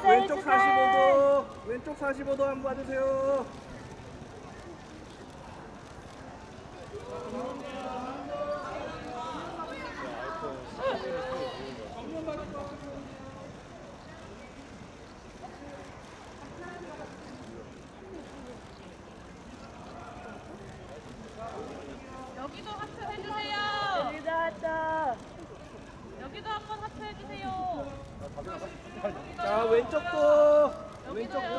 왼쪽 45도. 왼쪽 45도 한번 봐주세요. 여기도 하트 해주세요. 여기도 한번 하트 해주세요. 자, 왼쪽도. 왼쪽도.